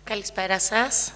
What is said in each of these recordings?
Καλησπέρα σας.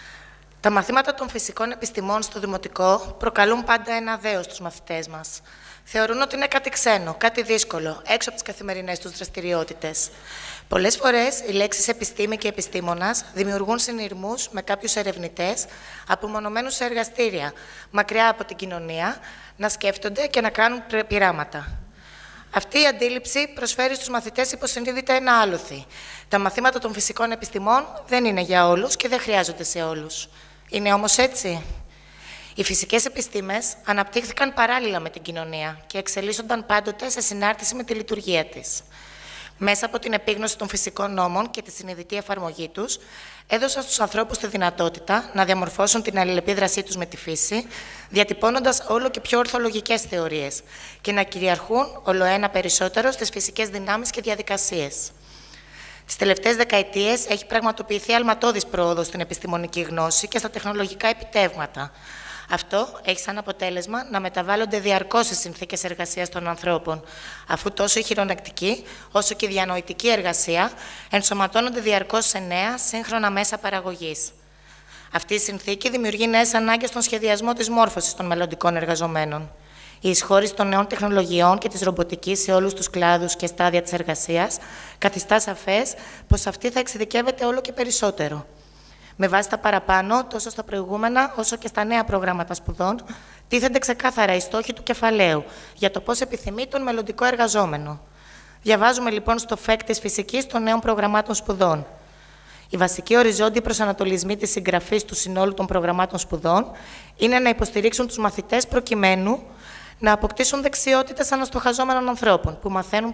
Τα μαθήματα των φυσικών επιστημών στο Δημοτικό προκαλούν πάντα ένα δέος στους μαθητές μας. Θεωρούν ότι είναι κάτι ξένο, κάτι δύσκολο, έξω από τις καθημερινές τους δραστηριότητες. Πολλές φορές οι λέξεις επιστήμη και επιστήμονας δημιουργούν συνειρμούς με κάποιους ερευνητές απομονωμένους σε εργαστήρια, μακριά από την κοινωνία, να σκέφτονται και να κάνουν πειράματα. Αυτή η αντίληψη προσφέρει στους μαθητές υποσυνείδητα ένα άλοθη. Τα μαθήματα των φυσικών επιστημών δεν είναι για όλους και δεν χρειάζονται σε όλους. Είναι όμως έτσι? Οι φυσικές επιστήμες αναπτύχθηκαν παράλληλα με την κοινωνία και εξελίσσονταν πάντοτε σε συνάρτηση με τη λειτουργία της. Μέσα από την επίγνωση των φυσικών νόμων και τη συνειδητή εφαρμογή τους, έδωσαν στους ανθρώπους τη δυνατότητα να διαμορφώσουν την αλληλεπίδρασή τους με τη φύση, διατυπώνοντας όλο και πιο ορθολογικές θεωρίες και να κυριαρχούν ολοένα περισσότερο στις φυσικές δυνάμεις και διαδικασίες. Τις τελευταίες δεκαετίες έχει πραγματοποιηθεί αλματώδης πρόοδος στην επιστημονική γνώση και στα τεχνολογικά επιτεύγματα. Αυτό έχει σαν αποτέλεσμα να μεταβάλλονται διαρκώς οι συνθήκες εργασίας των ανθρώπων, αφού τόσο η χειρονακτική όσο και η διανοητική εργασία ενσωματώνονται διαρκώς σε νέα, σύγχρονα μέσα παραγωγής. Αυτή η συνθήκη δημιουργεί νέες ανάγκες στον σχεδιασμό της μόρφωσης των μελλοντικών εργαζομένων. Η εισχώρηση των νέων τεχνολογιών και της ρομποτικής σε όλους τους κλάδους και στάδια της εργασίας καθιστά σαφές πως αυτή θα εξειδικεύεται όλο και περισσότερο. Με βάση τα παραπάνω, τόσο στα προηγούμενα όσο και στα νέα προγράμματα σπουδών, τίθενται ξεκάθαρα οι στόχοι του κεφαλαίου για το πώς επιθυμεί τον μελλοντικό εργαζόμενο. Διαβάζουμε λοιπόν στο ΦΕΚ της φυσικής των νέων προγραμμάτων σπουδών. Οι βασικοί οριζόντιοι προσανατολισμοί της συγγραφής του συνόλου των προγραμμάτων σπουδών είναι να υποστηρίξουν τους μαθητές προκειμένου να αποκτήσουν δεξιότητες αναστοχαζόμενων ανθρώπων που μαθαίνουν,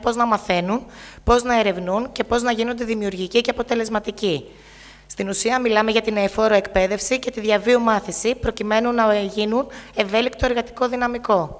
πώς να ερευνούν και πώς να γίνονται δημιουργικοί και αποτελεσματικοί. Στην ουσία, μιλάμε για την αειφόρο εκπαίδευση και τη διαβίου μάθηση, προκειμένου να γίνουν ευέλικτο εργατικό δυναμικό.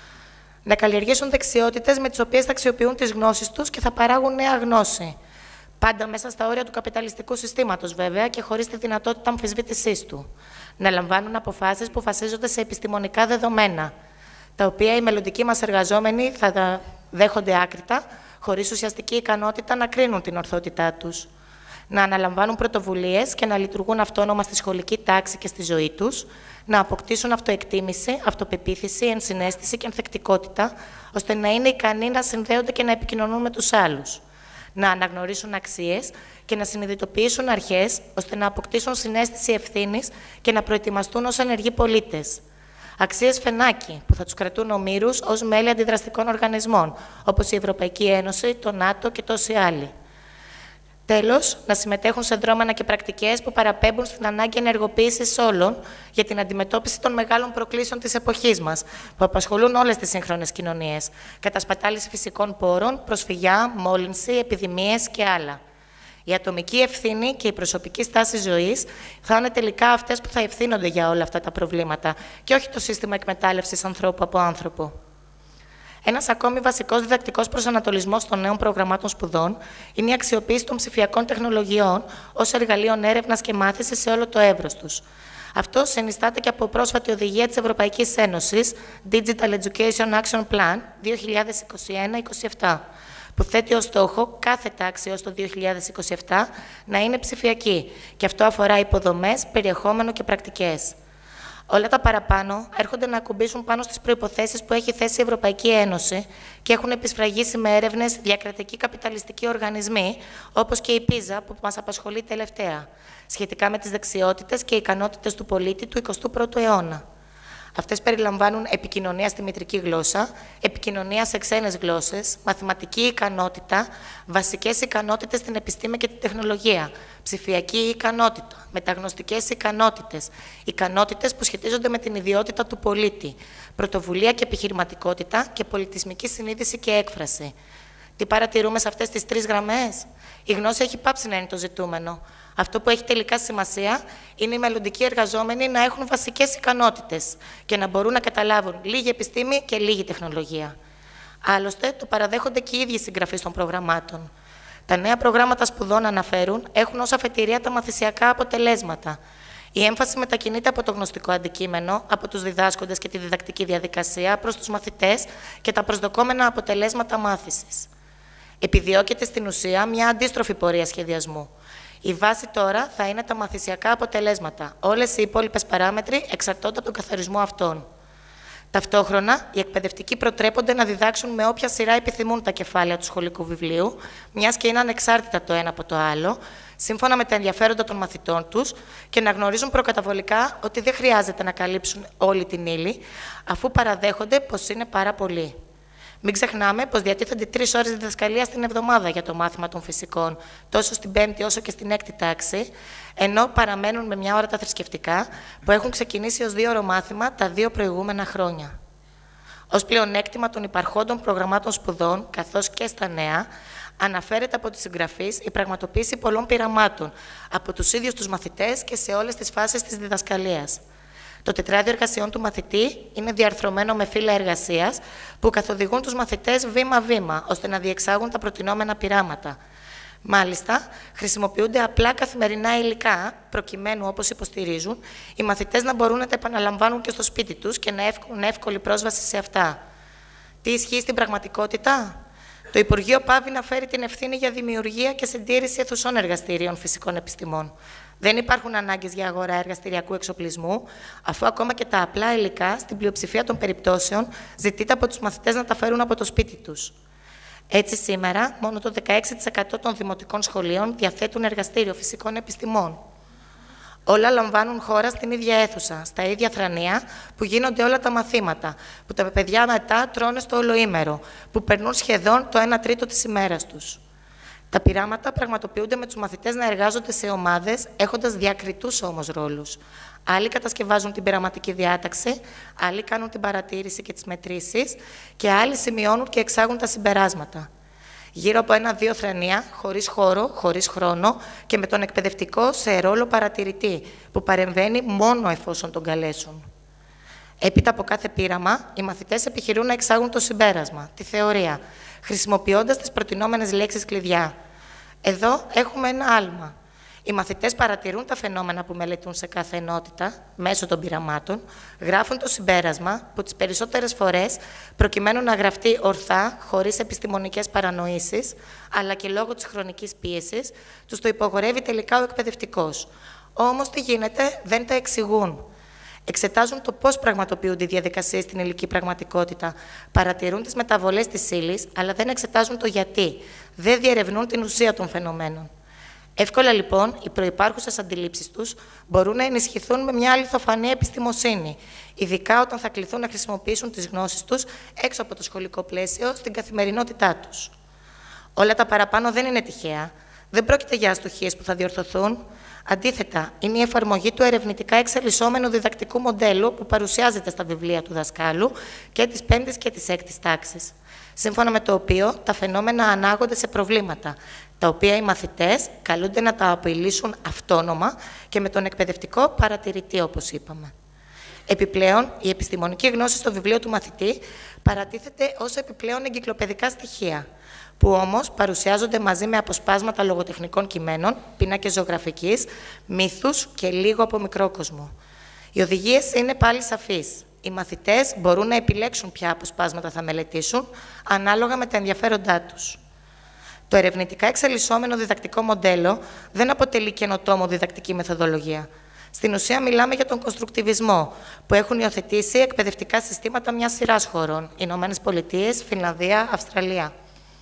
Να καλλιεργήσουν δεξιότητες με τις οποίες θα αξιοποιούν τις γνώσεις τους και θα παράγουν νέα γνώση. Πάντα μέσα στα όρια του καπιταλιστικού συστήματος, βέβαια, και χωρίς τη δυνατότητα αμφισβήτησής του. Να λαμβάνουν αποφάσεις που βασίζονται σε επιστημονικά δεδομένα, τα οποία οι μελλοντικοί μας εργαζόμενοι θα τα δέχονται άκρητα, χωρίς ουσιαστική ικανότητα να κρίνουν την ορθότητά τους. Να αναλαμβάνουν πρωτοβουλίες και να λειτουργούν αυτόνομα στη σχολική τάξη και στη ζωή τους, να αποκτήσουν αυτοεκτίμηση, αυτοπεποίθηση, ενσυναίσθηση και ανθεκτικότητα, ώστε να είναι ικανοί να συνδέονται και να επικοινωνούν με τους άλλους. Να αναγνωρίσουν αξίες και να συνειδητοποιήσουν αρχές, ώστε να αποκτήσουν συναίσθηση ευθύνης και να προετοιμαστούν ως ενεργοί πολίτες. Αξίες φενάκι που θα τους κρατούν ομήρους ως μέλη αντιδραστικών οργανισμών, όπως η Ευρωπαϊκή Ένωση, το ΝΑΤΟ και τόσοι άλλοι. Τέλος, να συμμετέχουν σε δρόμενα και πρακτικές που παραπέμπουν στην ανάγκη ενεργοποίησης όλων για την αντιμετώπιση των μεγάλων προκλήσεων της εποχής μας, που απασχολούν όλες τις σύγχρονες κοινωνίες, κατασπατάληση φυσικών πόρων, προσφυγιά, μόλυνση, επιδημίες και άλλα. Η ατομική ευθύνη και η προσωπική στάση ζωής θα είναι τελικά αυτές που θα ευθύνονται για όλα αυτά τα προβλήματα και όχι το σύστημα εκμετάλλευσης ανθρώπου από άνθρωπο. Ένας ακόμη βασικός διδακτικός προσανατολισμός των νέων προγραμμάτων σπουδών είναι η αξιοποίηση των ψηφιακών τεχνολογιών ως εργαλείων έρευνας και μάθησης σε όλο το εύρος τους. Αυτό συνιστάται και από πρόσφατη οδηγία της Ευρωπαϊκής Ένωσης Digital Education Action Plan 2021-27, που θέτει ως στόχο κάθε τάξη έως το 2027 να είναι ψηφιακή, και αυτό αφορά υποδομές, περιεχόμενο και πρακτικές. Όλα τα παραπάνω έρχονται να ακουμπήσουν πάνω στις προϋποθέσεις που έχει θέσει η Ευρωπαϊκή Ένωση και έχουν επισφραγίσει με έρευνες διακρατικοί καπιταλιστικοί οργανισμοί, όπως και η PISA που μας απασχολεί τελευταία, σχετικά με τις δεξιότητες και ικανότητες του πολίτη του 21ου αιώνα. Αυτές περιλαμβάνουν επικοινωνία στη μητρική γλώσσα, επικοινωνία σε ξένες γλώσσες, μαθηματική ικανότητα, βασικές ικανότητες στην επιστήμη και την τεχνολογία, ψηφιακή ικανότητα, μεταγνωστικές ικανότητες, ικανότητες που σχετίζονται με την ιδιότητα του πολίτη, πρωτοβουλία και επιχειρηματικότητα και πολιτισμική συνείδηση και έκφραση. Τι παρατηρούμε σε αυτές τις τρεις γραμμές? Η γνώση έχει πάψει να είναι το ζητούμενο. Αυτό που έχει τελικά σημασία είναι οι μελλοντικοί εργαζόμενοι να έχουν βασικές ικανότητες και να μπορούν να καταλάβουν λίγη επιστήμη και λίγη τεχνολογία. Άλλωστε, το παραδέχονται και οι ίδιοι συγγραφείς των προγραμμάτων. Τα νέα προγράμματα σπουδών αναφέρουν έχουν ως αφετηρία τα μαθησιακά αποτελέσματα. Η έμφαση μετακινείται από το γνωστικό αντικείμενο, από τους διδάσκοντες και τη διδακτική διαδικασία προς τους μαθητές και τα προσδοκόμενα αποτελέσματα μάθησης. Επιδιώκεται στην ουσία μια αντίστροφη πορεία σχεδιασμού. Η βάση τώρα θα είναι τα μαθησιακά αποτελέσματα. Όλες οι υπόλοιπες παράμετροι εξαρτώνται από τον καθορισμό αυτών. Ταυτόχρονα, οι εκπαιδευτικοί προτρέπονται να διδάξουν με όποια σειρά επιθυμούν τα κεφάλαια του σχολικού βιβλίου, μιας και είναι ανεξάρτητα το ένα από το άλλο, σύμφωνα με τα ενδιαφέροντα των μαθητών τους και να γνωρίζουν προκαταβολικά ότι δεν χρειάζεται να καλύψουν όλη την ύλη, αφού παραδέχονται πως είναι πάρα πολλοί. Μην ξεχνάμε πως διατίθενται 3 ώρες διδασκαλίας την εβδομάδα για το μάθημα των φυσικών, τόσο στην 5η όσο και στην 6η τάξη, ενώ παραμένουν με 1 ώρα τα θρησκευτικά, που έχουν ξεκινήσει ως 2ωρο μάθημα τα 2 προηγούμενα χρόνια. Ως πλεονέκτημα των υπαρχόντων προγραμμάτων σπουδών, καθώς και στα νέα, αναφέρεται από τις συγγραφείς η πραγματοποίηση πολλών πειραμάτων από τους ίδιους τους μαθητές και σε όλες τις φάσεις της διδασκαλίας. Το τετράδιο εργασιών του μαθητή είναι διαρθρωμένο με φύλλα εργασίας που καθοδηγούν τους μαθητές βήμα-βήμα, ώστε να διεξάγουν τα προτινόμενα πειράματα. Μάλιστα, χρησιμοποιούνται απλά καθημερινά υλικά, προκειμένου, όπως υποστηρίζουν, οι μαθητές να μπορούν να τα επαναλαμβάνουν και στο σπίτι τους και να έχουν εύκολη πρόσβαση σε αυτά. Τι ισχύει στην πραγματικότητα? Το Υπουργείο πάβει να φέρει την ευθύνη για δημιουργία και συντήρηση αιθουσών εργαστηρίων φυσικών επιστημών. Δεν υπάρχουν ανάγκες για αγορά εργαστηριακού εξοπλισμού, αφού ακόμα και τα απλά υλικά, στην πλειοψηφία των περιπτώσεων, ζητείται από τους μαθητές να τα φέρουν από το σπίτι τους. Έτσι, σήμερα, μόνο το 16% των δημοτικών σχολείων διαθέτουν εργαστήριο φυσικών επιστημών. Όλα λαμβάνουν χώρα στην ίδια αίθουσα, στα ίδια θρανία που γίνονται όλα τα μαθήματα, που τα παιδιά μετά τρώνε στο ολοήμερο, που περνούν σχεδόν το 1/3 της ημέρας τους. Τα πειράματα πραγματοποιούνται με τους μαθητές να εργάζονται σε ομάδες, έχοντας διακριτούς όμως ρόλους. Άλλοι κατασκευάζουν την πειραματική διάταξη, άλλοι κάνουν την παρατήρηση και τις μετρήσεις και άλλοι σημειώνουν και εξάγουν τα συμπεράσματα. Γύρω από 1-2 θρανία, χωρίς χώρο, χωρίς χρόνο και με τον εκπαιδευτικό σε ρόλο παρατηρητή, που παρεμβαίνει μόνο εφόσον τον καλέσουν. Έπειτα από κάθε πείραμα, οι μαθητές επιχειρούν να εξάγουν το συμπέρασμα, τη θεωρία, χρησιμοποιώντας τις προτινόμενες λέξεις κλειδιά. Εδώ έχουμε ένα άλμα. Οι μαθητές παρατηρούν τα φαινόμενα που μελετούν σε κάθε ενότητα, μέσω των πειραμάτων, γράφουν το συμπέρασμα, που τις περισσότερες φορές, προκειμένου να γραφτεί ορθά, χωρίς επιστημονικές παρανοήσεις, αλλά και λόγω της χρονικής πίεσης, τους το υπογορεύει τελικά ο εκπαιδευτικός. Όμως τι γίνεται, δεν τα εξηγούν. Εξετάζουν το πώς πραγματοποιούνται οι διαδικασίες στην υλική πραγματικότητα, παρατηρούν τις μεταβολές της ύλης, αλλά δεν εξετάζουν το γιατί, δεν διερευνούν την ουσία των φαινομένων. Εύκολα λοιπόν οι προϋπάρχουσες αντιλήψεις τους μπορούν να ενισχυθούν με μια αληθοφανή επιστημοσύνη, ειδικά όταν θα κληθούν να χρησιμοποιήσουν τις γνώσεις τους έξω από το σχολικό πλαίσιο στην καθημερινότητά τους. Όλα τα παραπάνω δεν είναι τυχαία, δεν πρόκειται για αστοχίες που θα διορθωθούν. Αντίθετα, είναι η εφαρμογή του ερευνητικά εξελισσόμενου διδακτικού μοντέλου που παρουσιάζεται στα βιβλία του δασκάλου και της 5ης και της 6ης τάξης, σύμφωνα με το οποίο τα φαινόμενα ανάγονται σε προβλήματα, τα οποία οι μαθητές καλούνται να τα απειλήσουν αυτόνομα και με τον εκπαιδευτικό παρατηρητή, όπως είπαμε. Επιπλέον, η επιστημονική γνώση στο βιβλίο του μαθητή παρατίθεται ως επιπλέον εγκυκλοπαιδικά στοιχεία, που όμως παρουσιάζονται μαζί με αποσπάσματα λογοτεχνικών κειμένων, πίνακες ζωγραφικής, μύθους και λίγο από μικρόκοσμο. Οι οδηγίες είναι πάλι σαφείς. Οι μαθητές μπορούν να επιλέξουν ποια αποσπάσματα θα μελετήσουν, ανάλογα με τα ενδιαφέροντά τους. Το ερευνητικά εξελισσόμενο διδακτικό μοντέλο δεν αποτελεί καινοτόμο διδακτική μεθοδολογία. Στην ουσία, μιλάμε για τον κονστρουκτιβισμό, που έχουν υιοθετήσει εκπαιδευτικά συστήματα μιας σειράς χωρών, Ηνωμένες Πολιτείες, Φινλανδία, Αυστραλία.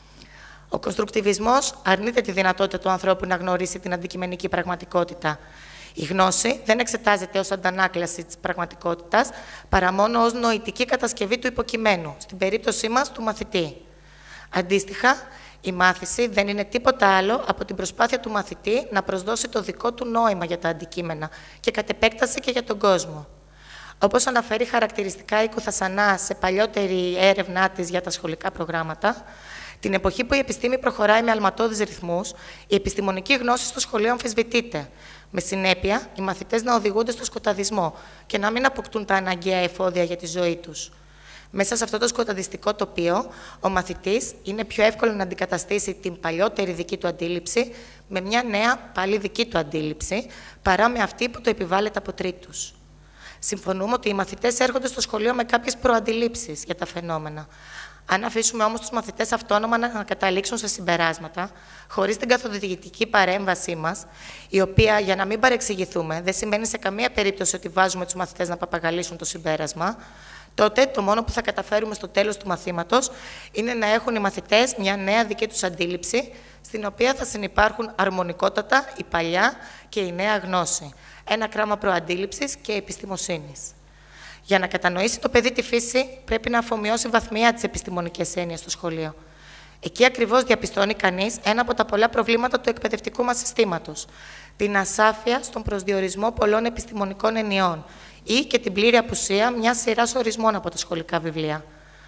Ο κονστρουκτιβισμός αρνείται τη δυνατότητα του ανθρώπου να γνωρίσει την αντικειμενική πραγματικότητα. Η γνώση δεν εξετάζεται ως αντανάκλαση της πραγματικότητας, παρά μόνο ως νοητική κατασκευή του υποκειμένου, στην περίπτωσή μας του μαθητή. Αντίστοιχα, η μάθηση δεν είναι τίποτα άλλο από την προσπάθεια του μαθητή να προσδώσει το δικό του νόημα για τα αντικείμενα και κατ' επέκταση και για τον κόσμο. Όπως αναφέρει χαρακτηριστικά η Κουθασανά σε παλιότερη έρευνά της για τα σχολικά προγράμματα, την εποχή που η επιστήμη προχωράει με αλματώδεις ρυθμούς, η επιστημονική γνώση στο σχολείο αμφισβητείται. Με συνέπεια, οι μαθητές να οδηγούνται στο σκοταδισμό και να μην αποκτούν τα αναγκαία εφόδια για τη ζωή τους. Μέσα σε αυτό το σκοταδιστικό τοπίο, ο μαθητής είναι πιο εύκολο να αντικαταστήσει την παλιότερη δική του αντίληψη με μια νέα πάλι δική του αντίληψη, παρά με αυτή που το επιβάλλεται από τρίτους. Συμφωνούμε ότι οι μαθητές έρχονται στο σχολείο με κάποιες προαντιλήψεις για τα φαινόμενα. Αν αφήσουμε όμως τους μαθητές αυτόνομα να καταλήξουν σε συμπεράσματα, χωρίς την καθοδηγητική παρέμβασή μας, η οποία, για να μην παρεξηγηθούμε, δεν σημαίνει σε καμία περίπτωση ότι βάζουμε τους μαθητές να παπαγαλίσουν το συμπέρασμα, τότε το μόνο που θα καταφέρουμε στο τέλος του μαθήματος είναι να έχουν οι μαθητές μια νέα δική τους αντίληψη, στην οποία θα συνυπάρχουν αρμονικότατα η παλιά και η νέα γνώση. Ένα κράμα προαντίληψης και επιστημοσύνης. Για να κατανοήσει το παιδί τη φύση, πρέπει να αφομοιώσει βαθμιά τις επιστημονικές έννοιες στο σχολείο. Εκεί ακριβώς διαπιστώνει κανείς ένα από τα πολλά προβλήματα του εκπαιδευτικού μας συστήματος, την ασάφεια στον προσδιορισμό πολλών επιστημονικών εννοιών ή και την πλήρη απουσία μιας σειράς ορισμών από τα σχολικά βιβλία.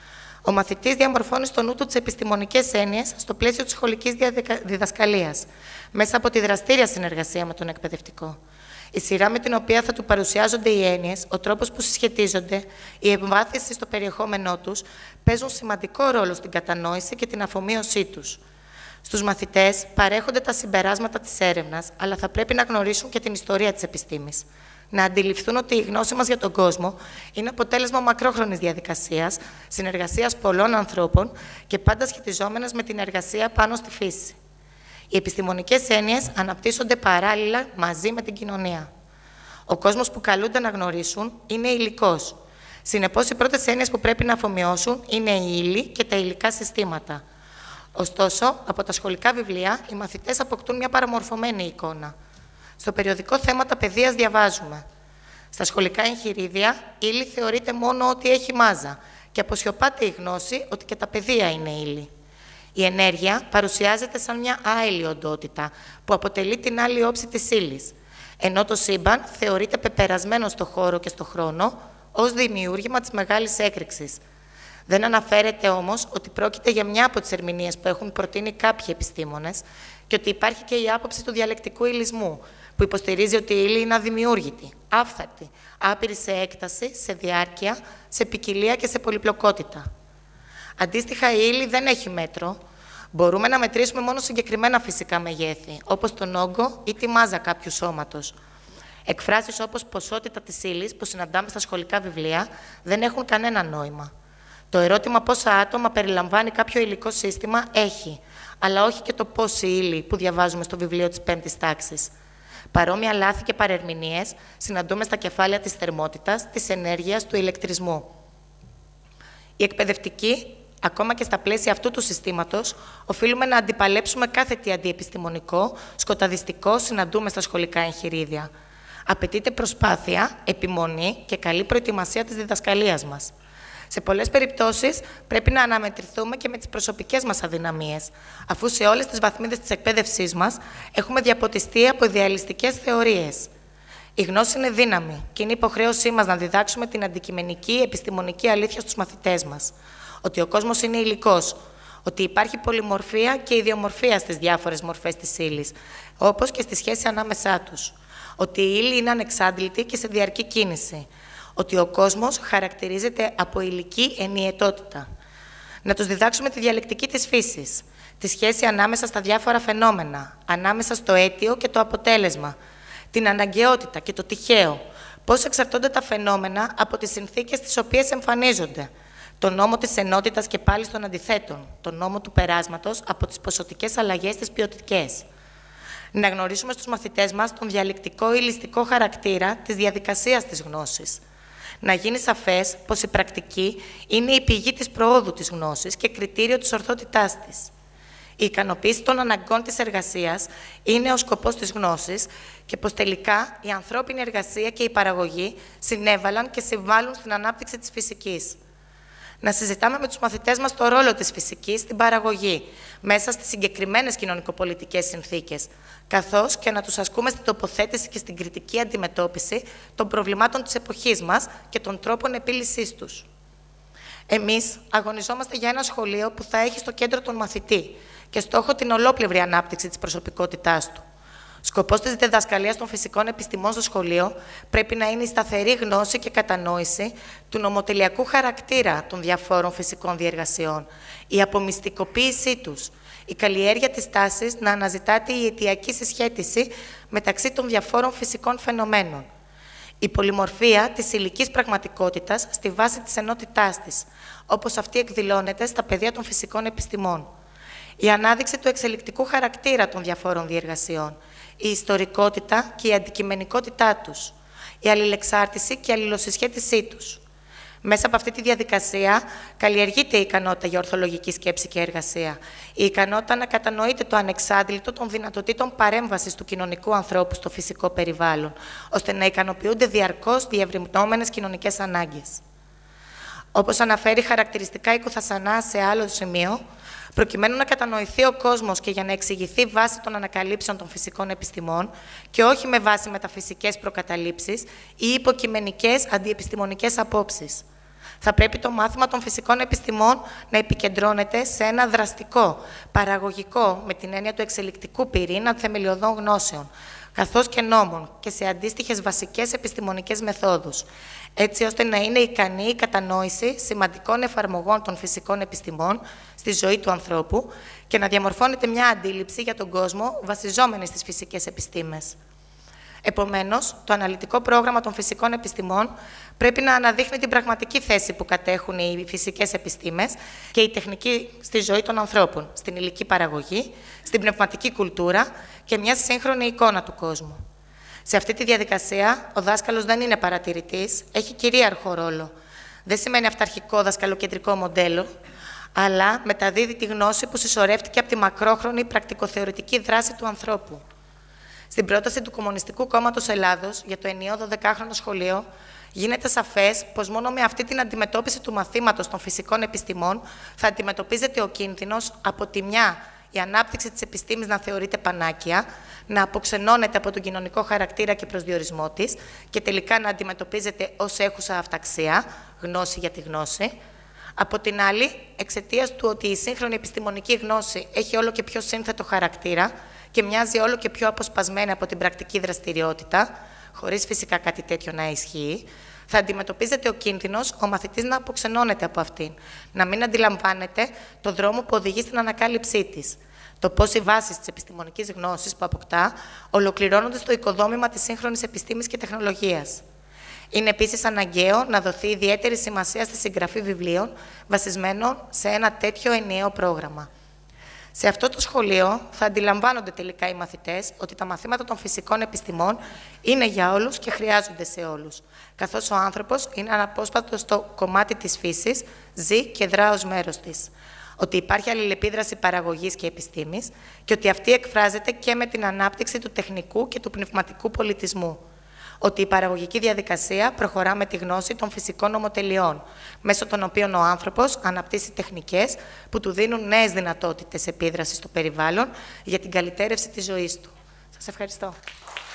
Ο μαθητής διαμορφώνει στο νου του τις επιστημονικές έννοιες στο πλαίσιο της σχολικής διδασκαλίας, μέσα από τη δραστήρια συνεργασία με τον εκπαιδευτικό. Η σειρά με την οποία θα του παρουσιάζονται οι έννοιες, ο τρόπος που συσχετίζονται, η εμβάθυνση στο περιεχόμενό τους, παίζουν σημαντικό ρόλο στην κατανόηση και την αφομοίωσή τους. Στους μαθητές παρέχονται τα συμπεράσματα της έρευνας, αλλά θα πρέπει να γνωρίσουν και την ιστορία της επιστήμης. Να αντιληφθούν ότι η γνώση μας για τον κόσμο είναι αποτέλεσμα μακρόχρονης διαδικασίας, συνεργασίας πολλών ανθρώπων και πάντα σχετιζόμενας με την εργασία πάνω στη φύση. Οι επιστημονικές έννοιες αναπτύσσονται παράλληλα μαζί με την κοινωνία. Ο κόσμος που καλούνται να γνωρίσουν είναι υλικός. Συνεπώς, οι πρώτες έννοιες που πρέπει να αφομοιώσουν είναι η ύλη και τα υλικά συστήματα. Ωστόσο, από τα σχολικά βιβλία, οι μαθητές αποκτούν μια παραμορφωμένη εικόνα. Στο περιοδικό Θέματα Παιδείας διαβάζουμε: στα σχολικά εγχειρίδια, η ύλη θεωρείται μόνο ότι έχει μάζα και αποσιωπάται η γνώση ότι και τα παιδεία είναι ύλη. Η ενέργεια παρουσιάζεται σαν μια άειλη οντότητα που αποτελεί την άλλη όψη της ύλης, ενώ το σύμπαν θεωρείται πεπερασμένο στο χώρο και στο χρόνο ως δημιούργημα της μεγάλης έκρηξης. Δεν αναφέρεται όμως ότι πρόκειται για μια από τις ερμηνείες που έχουν προτείνει κάποιοι επιστήμονες και ότι υπάρχει και η άποψη του διαλεκτικού υλισμού, που υποστηρίζει ότι η ύλη είναι αδημιούργητη, άφθαρτη, άπειρη σε έκταση, σε διάρκεια, σε ποικιλία και σε πολυπλοκότητα. Αντίστοιχα, η ύλη δεν έχει μέτρο. Μπορούμε να μετρήσουμε μόνο συγκεκριμένα φυσικά μεγέθη, όπως τον όγκο ή τη μάζα κάποιου σώματος. Εκφράσεις όπως ποσότητα της ύλης που συναντάμε στα σχολικά βιβλία δεν έχουν κανένα νόημα. Το ερώτημα πόσα άτομα περιλαμβάνει κάποιο υλικό σύστημα έχει, αλλά όχι και το πόση ύλη που διαβάζουμε στο βιβλίο της 5ης τάξης. Παρόμοια λάθη και παρερμηνίες συναντούμε στα κεφάλαια της θερμότητας, της ενέργειας, του ηλεκτρισμού. Οι εκπαιδευτικοί, ακόμα και στα πλαίσια αυτού του συστήματος, οφείλουμε να αντιπαλέψουμε κάθε τι αντιεπιστημονικό, σκοταδιστικό συναντούμε στα σχολικά εγχειρίδια. Απαιτείται προσπάθεια, επιμονή και καλή προετοιμασία της διδασκαλίας μας. Σε πολλές περιπτώσεις πρέπει να αναμετρηθούμε και με τις προσωπικές μας αδυναμίες, αφού σε όλες τις βαθμίδες της εκπαίδευσής μας έχουμε διαποτιστεί από ιδεαλιστικές θεωρίες. Η γνώση είναι δύναμη και είναι υποχρέωσή μας να διδάξουμε την αντικειμενική επιστημονική αλήθεια στους μαθητές μας. Ότι ο κόσμος είναι υλικός, ότι υπάρχει πολυμορφία και ιδιομορφία στις διάφορες μορφές της ύλης, όπως και στη σχέση ανάμεσά τους. Ότι η ύλη είναι ανεξάντλητη και σε διαρκή κίνηση. Ότι ο κόσμος χαρακτηρίζεται από υλική ενιαιτότητα. Να τους διδάξουμε τη διαλεκτική της φύσης, τη σχέση ανάμεσα στα διάφορα φαινόμενα, ανάμεσα στο αίτιο και το αποτέλεσμα, την αναγκαιότητα και το τυχαίο, πώς εξαρτώνται τα φαινόμενα από τις συνθήκες τις οποίες εμφανίζονται, τον νόμο της ενότητας και πάλι των αντιθέτων, τον νόμο του περάσματος από τις ποσοτικές αλλαγές στις ποιοτικές. Να γνωρίσουμε στους μαθητές μας τον διαλεκτικό ή ληστικό χαρακτήρα της διαδικασίας της γνώσης. Να γίνει σαφές πως η πρακτική είναι η πηγή της προόδου της γνώσης και κριτήριο της ορθότητάς της. Η ικανοποίηση των αναγκών της εργασίας είναι ο σκοπός της γνώσης και πως τελικά η ανθρώπινη εργασία και η παραγωγή συνέβαλαν και συμβάλλουν στην ανάπτυξη της φυσικής. Να συζητάμε με τους μαθητές μας το ρόλο της φυσικής στην παραγωγή, μέσα στις συγκεκριμένες κοινωνικοπολιτικές συνθήκες, καθώς και να τους ασκούμε στην τοποθέτηση και στην κριτική αντιμετώπιση των προβλημάτων της εποχής μας και των τρόπων επίλυσής τους. Εμείς αγωνιζόμαστε για ένα σχολείο που θα έχει στο κέντρο τον μαθητή και στόχο την ολόκληρη ανάπτυξη της προσωπικότητάς του. Σκοπός της διδασκαλίας των φυσικών επιστημών στο σχολείο πρέπει να είναι η σταθερή γνώση και κατανόηση του νομοτελειακού χαρακτήρα των διαφόρων φυσικών διεργασιών, η απομυστικοποίησή τους, η καλλιέργεια της τάσης να αναζητάται η αιτιακή συσχέτιση μεταξύ των διαφόρων φυσικών φαινομένων. Η πολυμορφία της υλικής πραγματικότητας στη βάση της ενότητάς της, όπως αυτή εκδηλώνεται στα πεδία των φυσικών επιστημών. Η ανάδειξη του εξελικτικού χαρακτήρα των διαφόρων διεργασιών, η ιστορικότητα και η αντικειμενικότητά τους, η αλληλεξάρτηση και η αλληλοσυσχέτισή τους. Μέσα από αυτή τη διαδικασία καλλιεργείται η ικανότητα για ορθολογική σκέψη και εργασία. Η ικανότητα να κατανοείται το ανεξάντλητο των δυνατοτήτων παρέμβασης του κοινωνικού ανθρώπου στο φυσικό περιβάλλον, ώστε να ικανοποιούνται διαρκώς διευρυνόμενες κοινωνικές ανάγκες. Όπως αναφέρει χαρακτηριστικά η Κουθασανά σε άλλο σημείο, προκειμένου να κατανοηθεί ο κόσμος και για να εξηγηθεί βάσει των ανακαλύψεων των φυσικών επιστημών και όχι με βάση μεταφυσικές προκαταλήψεις ή υποκειμενικές αντιεπιστημονικές απόψεις. Θα πρέπει το μάθημα των φυσικών επιστημών να επικεντρώνεται σε ένα δραστικό, παραγωγικό, με την έννοια του εξελικτικού πυρήνα θεμελιωδών γνώσεων, καθώς και νόμων και σε αντίστοιχες βασικές επιστημονικές μεθόδους, έτσι ώστε να είναι ικανή η κατανόηση σημαντικών εφαρμογών των φυσικών επιστημών στη ζωή του ανθρώπου και να διαμορφώνεται μια αντίληψη για τον κόσμο βασιζόμενη στις φυσικές επιστήμες. Επομένως, το αναλυτικό πρόγραμμα των φυσικών επιστημών πρέπει να αναδείχνει την πραγματική θέση που κατέχουν οι φυσικές επιστήμες και η τεχνική στη ζωή των ανθρώπων, στην υλική παραγωγή, στην πνευματική κουλτούρα και μια σύγχρονη εικόνα του κόσμου. Σε αυτή τη διαδικασία, ο δάσκαλος δεν είναι παρατηρητής, έχει κυρίαρχο ρόλο. Δεν σημαίνει αυταρχικό δασκαλοκεντρικό μοντέλο, αλλά μεταδίδει τη γνώση που συσσωρεύτηκε από τη μακρόχρονη πρακτικοθεωρητική δράση του ανθρώπου. Στην πρόταση του Κομμουνιστικού Κόμματος Ελλάδος για το ενιαίο 12χρονο σχολείο, γίνεται σαφές πως μόνο με αυτή την αντιμετώπιση του μαθήματος των φυσικών επιστημών θα αντιμετωπίζεται ο κίνδυνος από τη μια η ανάπτυξη της επιστήμης να θεωρείται πανάκια, να αποξενώνεται από τον κοινωνικό χαρακτήρα και προσδιορισμό της και τελικά να αντιμετωπίζεται ως έχουσα αυταξία, γνώση για τη γνώση. Από την άλλη, εξαιτίας του ότι η σύγχρονη επιστημονική γνώση έχει όλο και πιο σύνθετο χαρακτήρα και μοιάζει όλο και πιο αποσπασμένη από την πρακτική δραστηριότητα, χωρίς φυσικά κάτι τέτοιο να ισχύει, θα αντιμετωπίζεται ο κίνδυνος ο μαθητής να αποξενώνεται από αυτήν, να μην αντιλαμβάνεται το δρόμο που οδηγεί στην ανακάλυψή της. Το πώς οι βάσεις της επιστημονικής γνώσης που αποκτά ολοκληρώνονται στο οικοδόμημα της σύγχρονης επιστήμης και τεχνολογίας. Είναι επίσης αναγκαίο να δοθεί ιδιαίτερη σημασία στη συγγραφή βιβλίων βασισμένων σε ένα τέτοιο ενιαίο πρόγραμμα. Σε αυτό το σχολείο θα αντιλαμβάνονται τελικά οι μαθητές ότι τα μαθήματα των φυσικών επιστημών είναι για όλους και χρειάζονται σε όλους, καθώς ο άνθρωπος είναι αναπόσπαστο στο κομμάτι της φύσης, ζει και δρά ως μέρος της. Ότι υπάρχει αλληλεπίδραση παραγωγής και επιστήμης και ότι αυτή εκφράζεται και με την ανάπτυξη του τεχνικού και του πνευματικού πολιτισμού. Ότι η παραγωγική διαδικασία προχωρά με τη γνώση των φυσικών ομοτελειών, μέσω των οποίων ο άνθρωπος αναπτύσσει τεχνικές που του δίνουν νέες δυνατότητες επίδρασης στο περιβάλλον για την καλυτέρευση της ζωής του. Σας ευχαριστώ.